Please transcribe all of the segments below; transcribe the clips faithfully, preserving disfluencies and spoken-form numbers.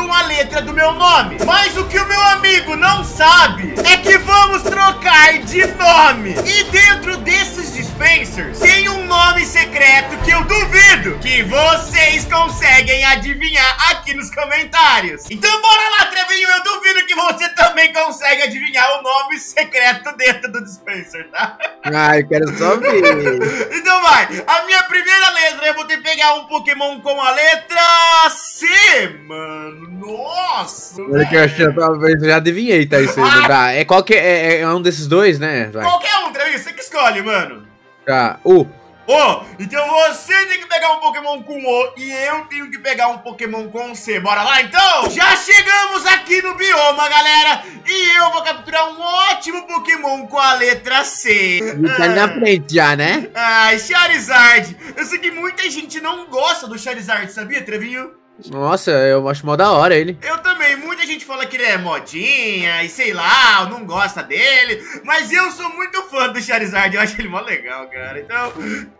uma letra do meu nome. Mas o que o meu amigo não sabe é que vamos trocar de nome. E dentro desses dispensers tem um nome secreto que eu duvido que vocês conseguem adivinhar aqui nos comentários. Então bora lá, Trevinho, eu duvido que você também consegue adivinhar o nome secreto dentro do dispenser, tá? Ah, eu quero só ver. Então vai, a minha primeira letra, eu vou ter que pegar um Pokémon com a letra C, mano. Nossa, Eu que eu achei, eu já adivinhei, tá? Isso aí, tá? É, qual que é, é um desses dois, né? Vai. Qualquer um, Trevinho, você que escolhe, mano. Tá, o. Ó, oh, então você tem que pegar um Pokémon com O e eu tenho que pegar um Pokémon com C. Bora lá, então? Já chegamos aqui no bioma, galera. E eu vou capturar um ótimo Pokémon com a letra C. Ele tá ali na frente já, né? Ai, Charizard. Eu sei que muita gente não gosta do Charizard, sabia, Trevinho? Nossa, eu acho mó da hora ele. Eu também, muita gente fala que ele é modinha e sei lá, não gosta dele. Mas eu sou muito fã do Charizard, eu acho ele mó legal, cara. Então...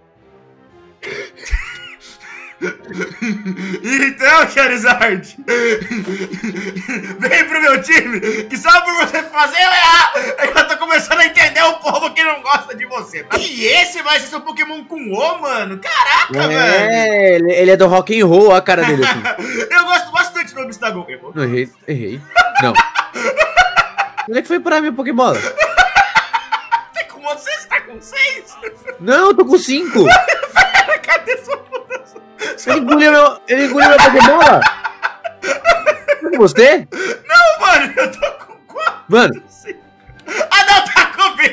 Então, Charizard, vem pro meu time, que só por você fazer eu errar, eu já tô começando a entender o povo que não gosta de você, tá? E esse vai ser seu Pokémon com O, mano? Caraca, é, velho! É, ele, ele é do rock and roll, olha a cara dele assim. Eu gosto bastante do Obstagoon. Não, errei, errei. Não. Onde é que foi parar minha Pokébola? Tá com você? Você tá com seis? Não, eu tô com cinco. Pera, cadê sua puta? Ele engoliu meu, ele engoliu minha Pokébola. É com você? Não, mano, eu tô com quatro. Mano. Cinco. Ah, não, tá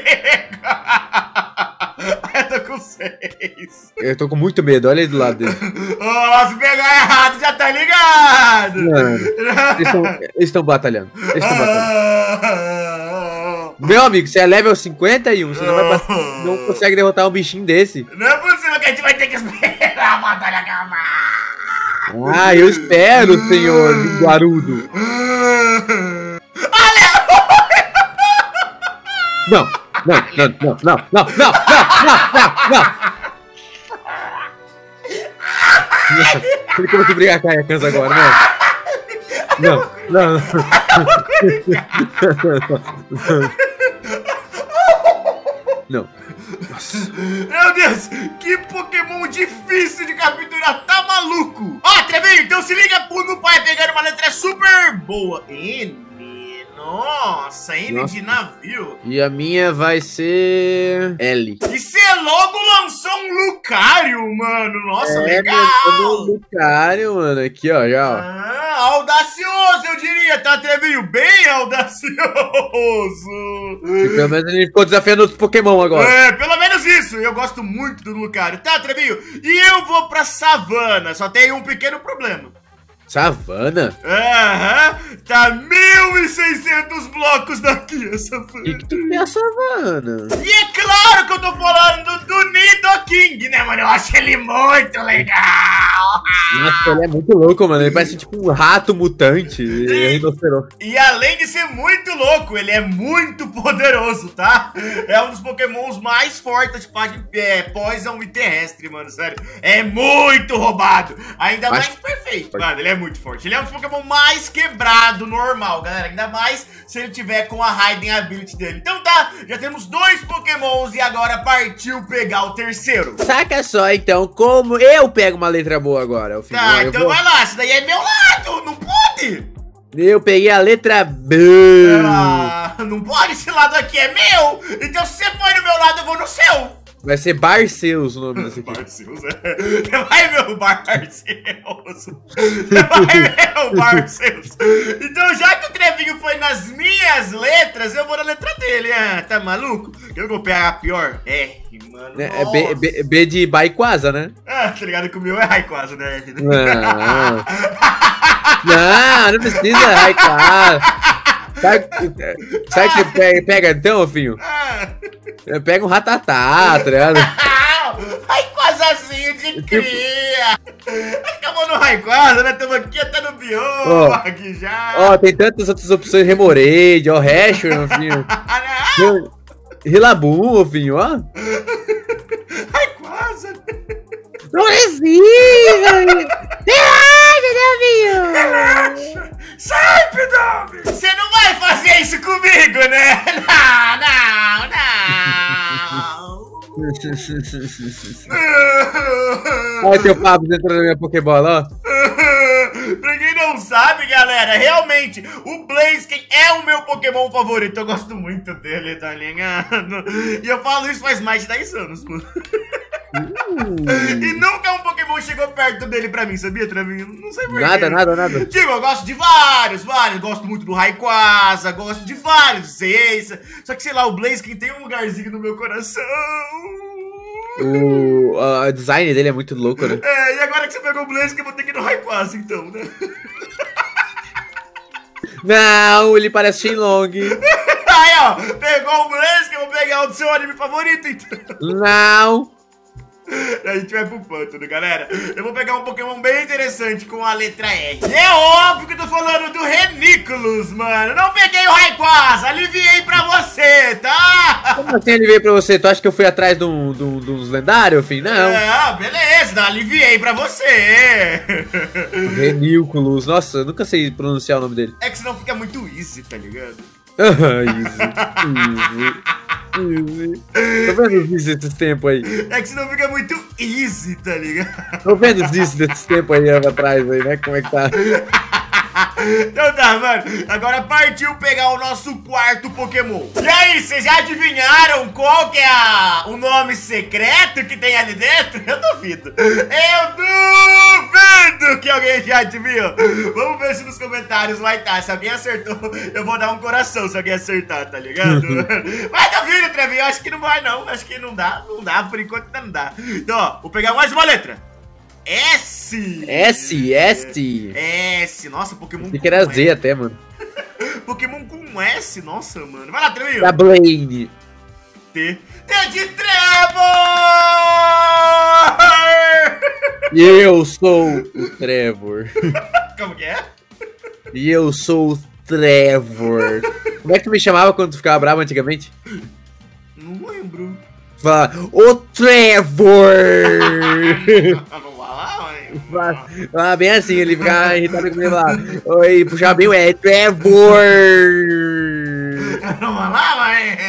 comigo. Eu tô com seis. Eu tô com muito medo, olha aí do lado dele. Oh, se pegar errado, já tá ligado. Mano, eles estão batalhando. Eles estão batalhando. Meu amigo, você é level cinquenta e um, você não, vai bater, não consegue derrotar um bichinho desse. Não é possível que a gente vai ter que esperar a batalha acabar. Ah, eu espero, senhor Linguarudo. Não, não, não, não, não, não, não, não, não, não. Ele começou a brigar com a Ekans agora, né? Não, não, não. Não. Nossa. Meu Deus, que Pokémon difícil de capturar, tá maluco? Ó, Trevinho, então se liga pro meu pai pegar uma letra super boa. N. Nossa, N Nossa. de navio. E a minha vai ser L. E você logo lançou um Lucario, mano. Nossa, é, legal. Um Lucario, mano. Aqui, ó, já, ó. Ah, audacioso, eu diria, tá, Trevinho? Bem audacioso. E pelo menos ele ficou desafiando outros Pokémon agora. É, pelo menos isso. Eu gosto muito do Lucario, tá, Trevinho? E eu vou pra savana. Só tem um pequeno problema. Savana? Aham, tá mil e seiscentos blocos daqui, essa savana. E que tu tem a savana? E é claro que eu tô falando do Nidoking, né, mano? Eu acho ele muito legal. Nossa, ele é muito louco, mano. Ele parece tipo um rato mutante. E, é rinoceronte. E além de ser muito louco, ele é muito poderoso, tá? É um dos pokémons mais fortes de é, Poison e terrestre, mano, sério. É muito roubado. Ainda mais Acho... perfeito, mano. Ele é muito forte. Ele é um dos Pokémon mais quebrado normal, galera. Ainda mais se ele tiver com a Hiding Ability dele. Então tá, já temos dois Pokémons e agora partiu pegar o terceiro. Saca só, então, como eu pego uma letra boa agora. Filho, tá, eu então vou... vai lá. Isso daí é meu lado, não pode? Eu peguei a letra B. Ah, não pode, esse lado aqui é meu. Então se você for no meu lado, eu vou no seu. Vai ser Barceus o nome desse aqui. Barceus, é. Vai, meu Barceus. Vai, meu Barceus. Então, já que o Trevinho foi nas minhas letras, eu vou na letra dele. Ah, tá maluco? Eu vou pegar a pior? É, mano. É, é B, B, B de Baikwaza, né? Ah, tá ligado que o meu é Raikwaza, né? Não, não, não precisa Raikwaza. Sabe, sabe que você pega, pega então, filho? Pega um ratatá, tá ligado? Raikwazazinho de cria! Acabou no Raikwaza, né? Estamos aqui até no bioma, oh, aqui já. Ó, oh, tem tantas outras opções, Remoraid, ó, Rashford, meu filho. Rillaboom, filho, ó. Raikwaza. Não precisa! Relaxa, meu filho! Relaxa! Olha teu papo dentro da minha Pokébola, ó. Pra quem não sabe, galera, realmente, o Blaziken é o meu Pokémon favorito. Eu gosto muito dele, tá ligado? E eu falo isso faz mais de dez anos, mano. Uh. E nunca um Pokémon chegou perto dele pra mim, sabia, Travinho? Não sei porquê. Nada, nada, nada. Tipo, eu gosto de vários, vários. Gosto muito do Rayquaza, gosto de vários, Seiya. Só que, sei lá, o Blaziken tem um lugarzinho no meu coração. O uh, design dele é muito louco, né? É, e agora que você pegou o Blaziken, eu vou ter que ir no Rayquaza, então, né? Não, ele parece Shenlong. Aí, ó, pegou o Blaziken, eu vou pegar o do seu anime favorito, então. Não. A gente vai pro pântano, galera. Eu vou pegar um Pokémon bem interessante com a letra R. E é óbvio que eu tô falando do Reniculus, mano. Não peguei o Rayquaza, aliviei pra você, tá? Como assim aliviei pra você? Tu acha que eu fui atrás de, um, de, um, de uns lendários, filho? Não. É, beleza, aliviei pra você. Reniculus, nossa, eu nunca sei pronunciar o nome dele. É que senão fica muito easy, tá ligado? Easy, easy. Tô vendo isso desses tempos aí. É que senão fica muito easy, tá ligado? Tô vendo isso desses tempos aí atrás aí, né? Como é que tá? Então tá, mano. Agora partiu pegar o nosso quarto Pokémon. E aí, vocês já adivinharam qual que é a, o nome secreto que tem ali dentro? Eu duvido. Eu duvido que alguém já adivinhou. Vamos ver se nos comentários vai estar. Se alguém acertou, eu vou dar um coração se alguém acertar, tá ligado? Vai dar vídeo, Trevinho. Acho que não vai, não. Acho que não dá. Não dá, por enquanto não dá. Então, ó, vou pegar mais uma letra. S! S, S! S, nossa, Pokémon com que era Z até, mano. Pokémon com S, nossa, mano. Vai lá, Trevinho. Da Blaine. T. T de Trevor! E eu sou o Trevor. Como que é? E eu sou o Trevor. Como é que tu me chamava quando tu ficava bravo antigamente? Não lembro. Fala, o Trevor! Ah, bem assim, ele ficava irritado comigo lá. Oi, puxava bem o é Trevor! Não falava, hein?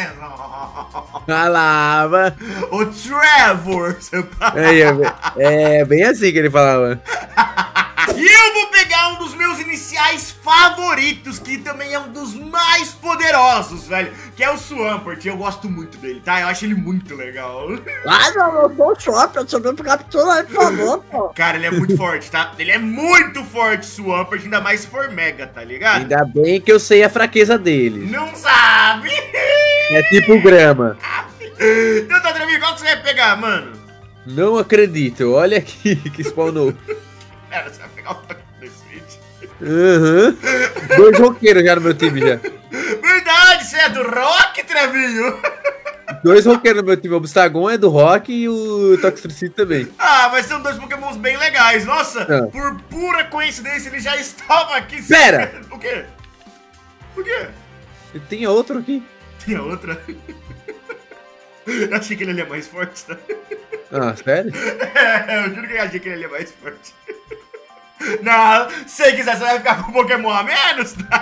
Falava. O Trevor! É, é bem assim que ele falava. E eu vou pegar um dos meus iniciais favoritos, que também é um dos mais poderosos, velho, que é o Swampert. Eu gosto muito dele, tá? Eu acho ele muito legal. Ah, não, eu sou o Swampert, você veio pra captura aí, por favor, pô. Cara, ele é muito forte, tá? Ele é muito forte, Swampert, ainda mais se for mega, tá ligado? Ainda bem que eu sei a fraqueza dele. Não sabe? É tipo grama. Então tá, Trevinho, qual que você vai pegar, mano? Não acredito, olha aqui que spawnou. Pera, você vai pegar o toque desse vídeo? Aham. Uhum. Dois roqueiros já no meu time já. Verdade, você é do rock, Trevinho? Dois roqueiros no meu time. O Obstagon é do rock e o Toxtricity também. Ah, mas são dois pokémons bem legais. Nossa, ah. por pura coincidência, ele já estava aqui. Pera! O quê? O quê? Tem outro aqui. Tem outra? Eu achei que ele ali é mais forte, tá? Ah, sério? É, eu juro que eu achei que ele é mais forte. Não, se quiser, você vai ficar com Pokémon a menos, tá?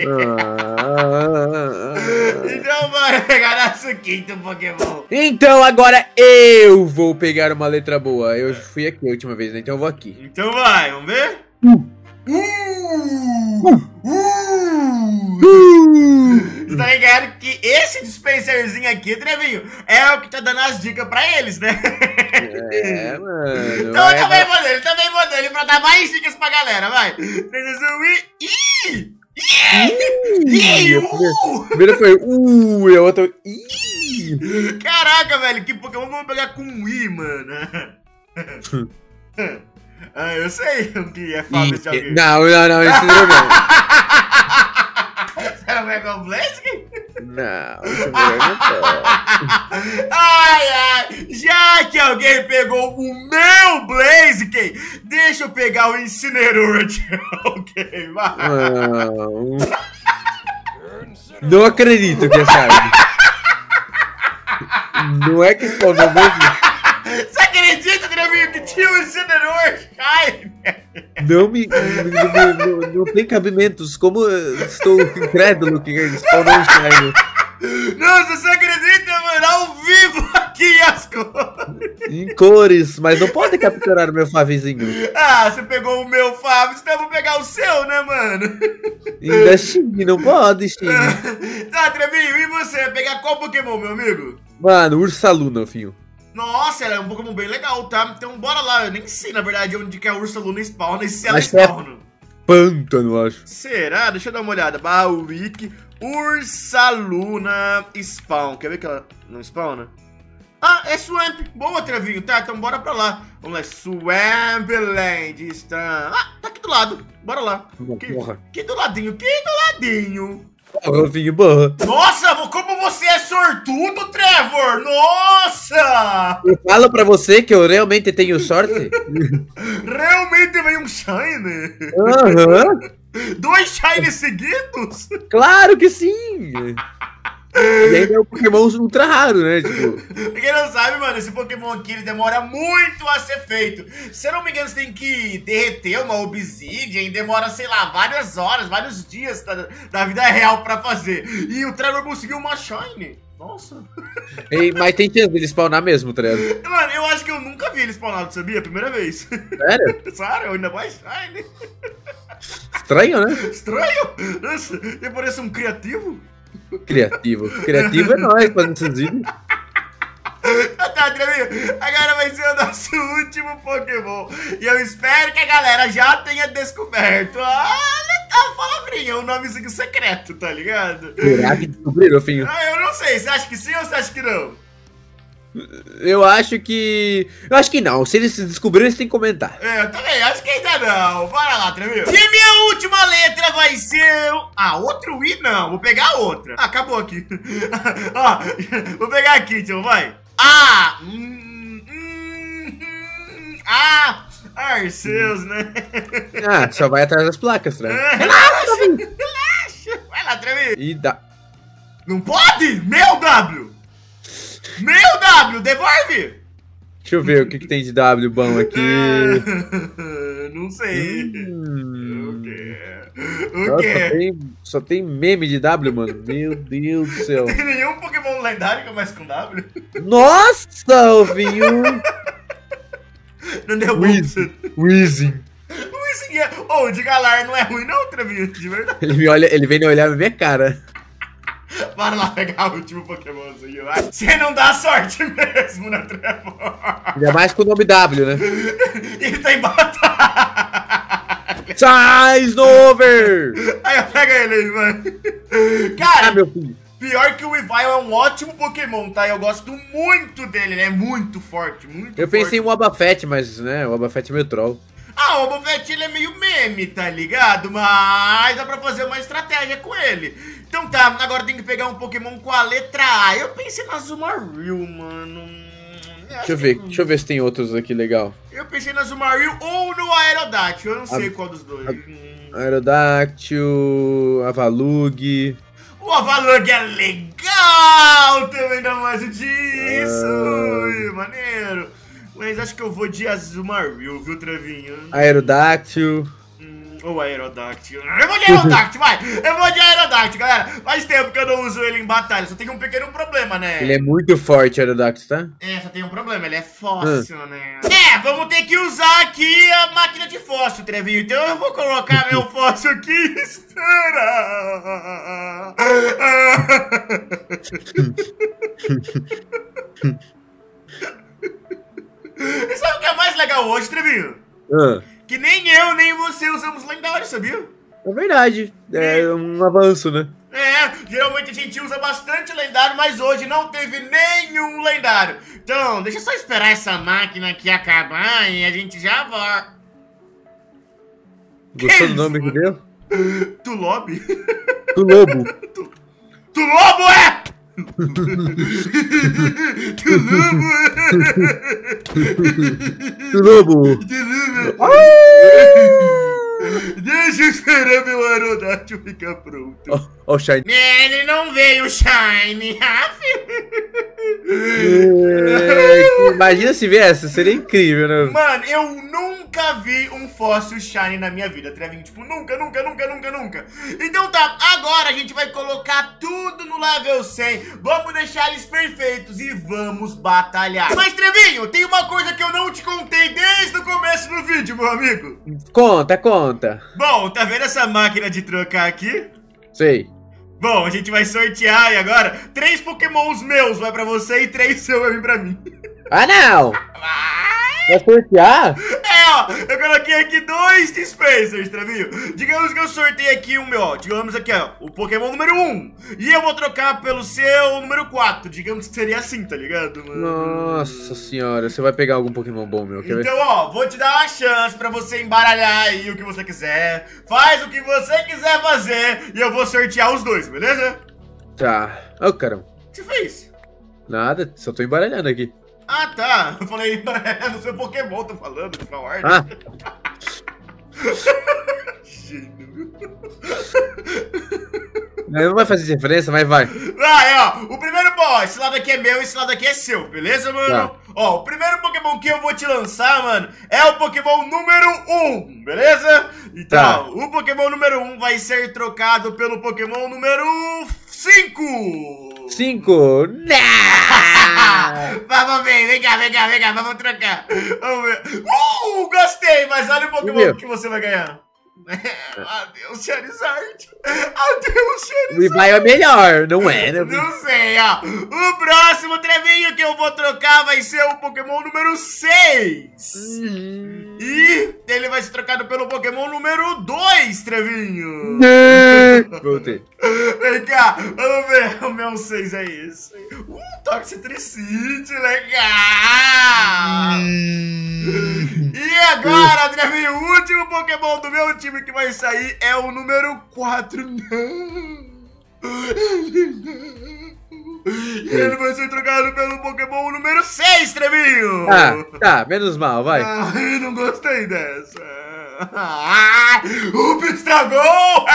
Ah, então vai pegar nosso quinto Pokémon. Então agora eu vou pegar uma letra boa. Eu fui aqui a última vez, né? Então eu vou aqui. Então vai, vamos ver? Uh. Uh. Uh. Uh. Você tá ligado que esse dispenserzinho aqui, Trevinho, é o que tá dando as dicas pra eles, né? É, mano. Então eu também vou nele, também vou nele pra dar mais dicas pra galera, vai. três, dois, um e... Ih! O primeiro foi uh, e o outro ih. Caraca, velho, que Pokémon vamos pegar com um I, mano? Ah, eu sei o que é fácil de alguém. Não, não, não, isso não é. Você não pegou o Blaziken? Não, isso não é. Ai, ai, já que alguém pegou o meu Blaziken, deixa eu pegar o Incineroar de alguém, vai. Não. Não acredito que é sabe. Não é que ficou no mesmo. Você acredita, Trevinho, que tinha o Incineroar Shine? Não me. Não, não, não tem cabimentos. Como eu estou incrédulo que spawnou um Shine. Nossa, você acredita, mano? Ao vivo aqui aqui as cores. Em cores, mas não pode capturar o meu Favizinho. Ah, você pegou o meu Fábio, então eu vou pegar o seu, né, mano? Ainda Xing, não pode, Xing. Tá, Trevinho, e você? Vai pegar qual Pokémon, meu amigo? Mano, Ursaluna, filho. Nossa, ela é um Pokémon bem legal, tá? Então bora lá, eu nem sei, na verdade, onde que a Ursaluna spawna e se ela Mas é- spawna. Pântano, acho. Será? Deixa eu dar uma olhada. Bawik, Ursaluna spawn. Quer ver que ela não spawna? Ah, é Swamp. Boa, Trevinho. Tá, então bora pra lá. Vamos lá, Swampland. Está... Ah, tá aqui do lado. Bora lá. Aqui, Porra. aqui do ladinho, aqui do ladinho. Porra, filho, borra. Nossa, como você é sortudo, Trevor. Nossa! Eu falo pra você que eu realmente tenho sorte. Realmente veio um Shine. Aham. Dois Shine seguidos? Claro que sim. E ainda é um Pokémon ultra raro, né? Tipo, Pra quem não sabe, mano, esse Pokémon aqui ele demora muito a ser feito. Se eu não me engano, você tem que derreter uma Obsidian e demora, sei lá, várias horas, vários dias da, da vida real pra fazer. E o Trevor conseguiu uma Shine. Nossa. e- mas tem chance dele spawnar mesmo, Trevor. Mano, eu acho que eu nunca vi ele spawnado, sabia? Primeira vez. Sério? Sério, ainda mais Shine. Estranho, né? Estranho. Nossa, ele parece um criativo. Criativo. Criativo é nóis fazendo esses vídeos. Tá, Trevinho, agora vai ser o nosso último Pokémon. E eu espero que a galera já tenha descoberto. Olha a palavrinha, o nomezinho secreto, tá ligado? Será que descobriram, filho? Ah, eu não sei, você acha que sim ou você acha que não? Eu acho que... Eu acho que não. Se eles descobrirem, eles têm que comentar. É, eu também acho que ainda não. Bora lá, Trevinho. E minha última letra vai ser... o- Ah, outro I não, vou pegar a outra. Ah, acabou aqui. Ó, vou pegar aqui, tio, vai. Ah, hum, hum, hum, ah, Arceus, né? Ah, só vai atrás das placas, Trevor. Relaxa, relaxa. Vai lá, Trevinho. E dá... Não pode? Meu W. Meu W, devolve. Deixa eu ver o que, que tem de W bom aqui. Não sei. Hum, O quê? O Nossa, só, quê? tem, só tem meme de W, mano. Meu Deus do céu. Tem nenhum Pokémon lendário que começa com W? Nossa, ovinho. Não deu Weezing. bom. Weezing. Weezing é... Ô, de Galar não é ruim não, Trevinho, de verdade. Ele me olha, ele vem me olhar na minha cara. Bora lá pegar o último Pokémonzinho, vai. Você não dá sorte mesmo, né, Trevor? Ainda mais com o nome W, né? Ele tá em batalha. Size over! Aí pega ele aí, vai. Ah, Cara, meu filho. pior que o Weavile é um ótimo Pokémon, tá? Eu gosto muito dele, ele é muito forte, muito Eu forte. pensei em um Wobbuffet, mas, né, o Wobbuffet é meio troll. Ah, o Wobbuffet ele é meio meme, tá ligado? Mas dá pra fazer uma estratégia com ele. Então tá, agora tem que pegar um Pokémon com a letra A. Eu pensei na Zumaril, mano. Deixa eu ver, deixa eu ver se tem outros aqui legal. Eu pensei na Zumaril ou no Aerodactyl, eu não sei A- qual dos dois. a- Hum. Aerodactyl, Avalug. O Avalug é legal também, dá mais disso. Ah. Ui, maneiro. Mas acho que eu vou de Azumarill, viu, Trevinho? Aerodactyl. Hum, ou Aerodactyl. Eu vou de Aerodactyl, vai! Eu vou de Aerodactyl, galera. Faz tempo que eu não uso ele em batalha. Só tem um pequeno problema, né? Ele é muito forte, Aerodactyl, tá? É, só tem um problema, ele é fóssil, né? É, vamos ter que usar aqui a máquina de fóssil, Trevinho. Então eu vou colocar meu fóssil aqui. Espera! E sabe o que é mais legal hoje, Trevinho? Ah, Que nem eu, nem você usamos lendário, sabia? é verdade. É um avanço, né? É, geralmente a gente usa bastante lendário, mas hoje não teve nenhum lendário. Então, deixa eu só esperar essa máquina aqui acabar e a gente já vai. Gostou do isso, nome que mano? deu? Tulob? Do Lobo. Tulobo é! Tulobo Do Lobo. é! Tulobo! Deixa eu esperar meu Aerodactyl ficar pronto. Ó, ó o Shine. Ele não veio, Shine. Ah, filho. É, imagina se viesse, seria incrível, né? Mano, eu nunca vi um fóssil shiny na minha vida, Trevinho. Tipo, nunca, nunca, nunca, nunca, nunca. Então tá, agora a gente vai colocar tudo no level cem. Vamos deixar eles perfeitos e vamos batalhar. Mas, Trevinho, tem uma coisa que eu não te contei desde o começo do vídeo, meu amigo. Conta, conta. Bom, tá vendo essa máquina de trocar aqui? Sei. Bom, a gente vai sortear e agora três pokémons meus vai pra você e três seus vai vir pra mim. Ah, não! Vai sortear? É, ó, eu coloquei aqui dois dispensers, Trevinho. Digamos que eu sorteio aqui o meu, ó, digamos aqui, ó, o Pokémon número um. E eu vou trocar pelo seu número quatro. Digamos que seria assim, tá ligado, mano? Nossa senhora, você vai pegar algum Pokémon bom, meu. Quer Então, ver? ó, vou te dar uma chance pra você embaralhar aí o que você quiser. Faz o que você quiser fazer e eu vou sortear os dois, beleza? Tá. Ô, caramba. O que você fez? Nada, só tô embaralhando aqui. Ah, tá. Eu falei, no seu Pokémon, tô falando, de qual ordem. Ah, Gênio. não vai fazer diferença, mas vai. Vai, ó. O primeiro, ó, esse lado aqui é meu e esse lado aqui é seu, beleza, mano? Tá. Ó, o primeiro Pokémon que eu vou te lançar, mano, é o Pokémon número um, beleza? Então, Tá. o Pokémon número um vai ser trocado pelo Pokémon número cinco. Cinco. Não! Vamos ver, vem cá, vem cá, vem cá, vamos trocar. Vamos ver. Uh, gostei, mas olha o Pokémon Meu. que você vai ganhar. Adeus, Charizard. Adeus, O Charizard. Ibai é melhor, não é, né? Não sei, ó. O próximo Trevinho que eu vou trocar vai ser o Pokémon número seis. Hum. E ele vai ser trocado pelo Pokémon número dois, Trevinho. Voltei. Vem cá, vamos ver. O meu seis é esse. Uh, Toxtricity, legal. E agora, Trevinho, o último Pokémon do meu time que vai sair é o número quatro. Não. Ele não. E ele vai ser trocado pelo Pokémon número seis, Trevinho. Ah, tá, menos mal, vai. Ai, não gostei dessa. Ah, o Pistagol!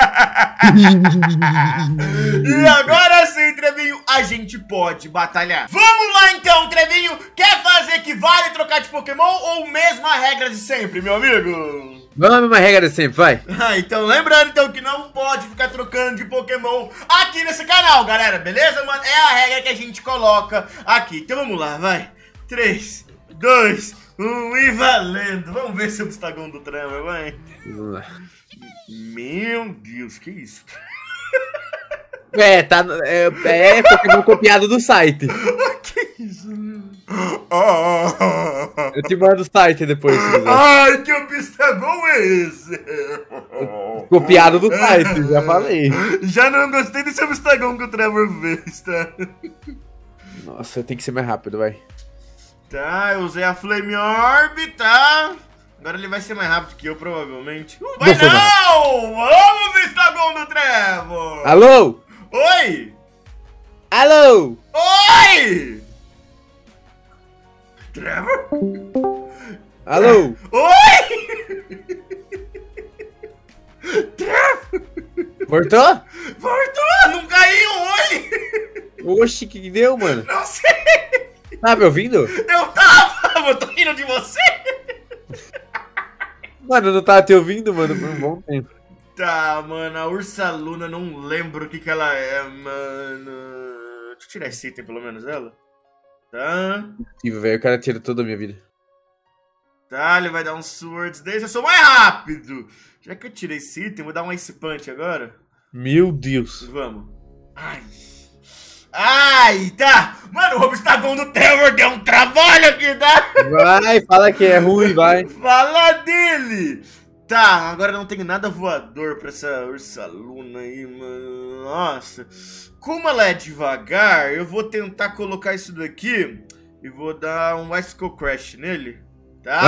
E agora sim, Trevinho, a gente pode batalhar. Vamos lá então, Trevinho. Quer fazer que vale trocar de Pokémon ou mesma regra de sempre, meu amigo? Vamos à mesma regra de sempre, vai. Ah, então lembrando então que não pode ficar trocando de Pokémon aqui nesse canal, galera, beleza, mano? É a regra que a gente coloca aqui. Então vamos lá, vai. três, dois, um e valendo. Vamos ver se o Pistagão do Trevor, vai. Vamos lá. Meu Deus, que isso? É, tá. É, é Pokémon copiado do site. Que isso? Oh. Eu te mando o site depois. Se quiser. Ai, que o Pistagão é esse? Copiado do site, já falei. Já não gostei desse Pistagão que o Trevor fez, tá? Nossa, eu tenho que ser mais rápido, vai. Tá, eu usei a Flame Orb, tá? Agora ele vai ser mais rápido que eu, provavelmente. Uh, vai Não, não! Vamos, Pistagão do Trevor! Alô? Oi! Alô? Oi! Trevor? Alô? Oi! Trevor! Voltou? Voltou! Não caiu, oi! Oxi, que que deu, mano? Não sei! Tá me ouvindo? Eu tava! Eu tô rindo de você! Mano, eu não tava te ouvindo, mano, por um bom tempo. Tá, mano, a Ursaluna, não lembro o que que ela é, mano. Deixa eu tirar esse item, pelo menos, dela. Tá. Tive, velho, o cara tira toda a minha vida. Tá, ele vai dar um Swords desse. Eu sou mais rápido. Já que eu tirei esse item, vou dar um Ice Punch agora. Meu Deus. Vamos. Ai. Ai, tá. Mano, o Robustagão do Trevor deu um trabalho aqui, tá? Vai, fala que é ruim, vai. Fala dele. Tá, agora não tenho nada voador pra essa Ursaluna aí, mano. Nossa. Como ela é devagar, eu vou tentar colocar isso daqui e vou dar um Icicle Crash nele. Tá?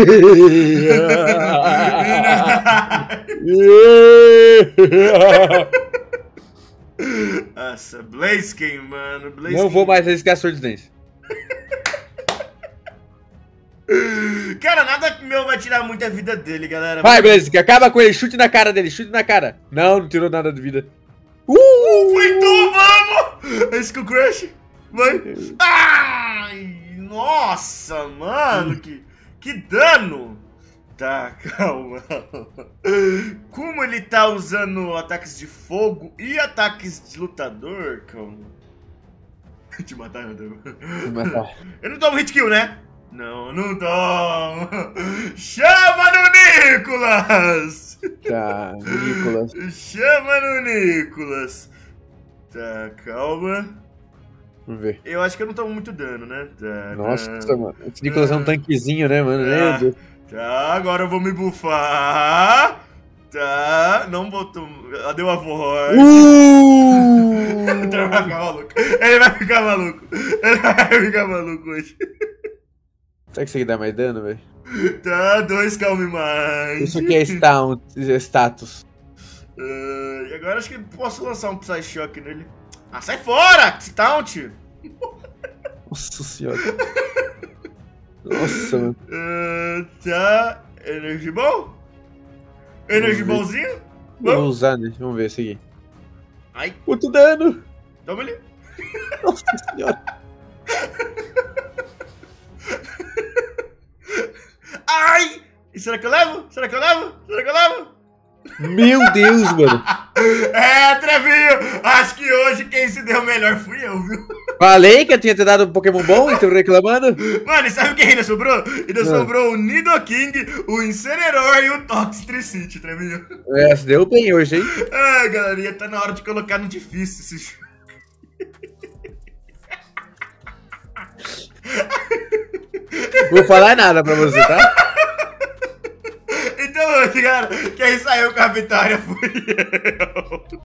Nossa, Blaziken, mano. Blaziken. Não vou mais arriscar Sword Dance. Cara, nada meu vai tirar muita vida dele, galera. Vai, Blaziken, acaba com ele, chute na cara dele, chute na cara. Não, não tirou nada de vida. Uh! Foi tu, vamos! Icicle Crash. vai. Ai, nossa, mano, que, que dano. Tá, calma. Como ele tá usando ataques de fogo e ataques de lutador, calma. Te matar, não tomo. Te matar. Eu não tomo hit kill, né? Não, não tomo. Chama no Nicolas! Tá, Nicolas. Chama no Nicolas. Tá, calma. Vamos ver. Eu acho que eu não tomo muito dano, né? Tá, Nossa, tá. mano. Esse Nicolas é um tanquezinho, né, mano? Meu Tá, Deus. tá, agora eu vou me bufar. Tá, não botou. Deu a voz. Uh! Ele vai ficar maluco. Ele vai ficar maluco. Ele vai ficar maluco hoje. Será que isso aqui dá mais dano, velho? Tá, dois calme mais. Isso aqui é status. É status. Uh, e agora acho que posso lançar um Psyshock nele. Ah, sai fora! Taunt! Nossa senhora. Nossa, mano. Uh, tá. Energy Ball? Energy Ballzinho? Vou Vamos? usar, né? Vamos ver esse aqui. Ai, Quanto dano! toma ali. Nossa senhora. Ai! E será que eu levo? Será que eu levo? Será que eu levo? Meu Deus, mano. É, Trevinho! Acho que hoje quem se deu melhor fui eu, viu? Falei que eu tinha te dado um Pokémon bom e tô reclamando? Mano, e sabe quem ainda sobrou? Ainda Ah. sobrou o Nidoking, o Incineroar e o Toxtricity, Trevinho. É, se deu bem hoje, hein? Ah, galerinha, tá na hora de colocar no difícil esse jogo. Vou falar nada pra você, tá? Então hoje, cara, quem saiu com a vitória fui eu.